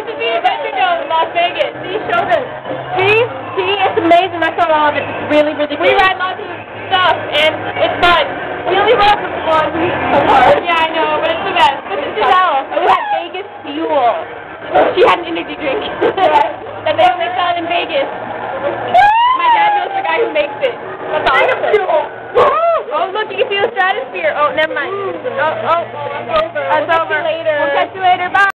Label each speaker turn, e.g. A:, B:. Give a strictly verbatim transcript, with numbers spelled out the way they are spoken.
A: to the Adventure Dome in Las Vegas. See, show them. See? See? It's amazing. I saw all of it. It's really, really good. We ride lots of stuff, and it's fun. We only rode the one. So hard. Yeah, I know, but it's the best. This is Giselle. We had Vegas Fuel. She had an energy drink that they only sell in Vegas. My dad knows the guy who makes it. That's awesome. Oh, look, you can see the stratosphere. Oh, never mind. Oh, oh, that's over. That's over. We'll catch you later. Bye.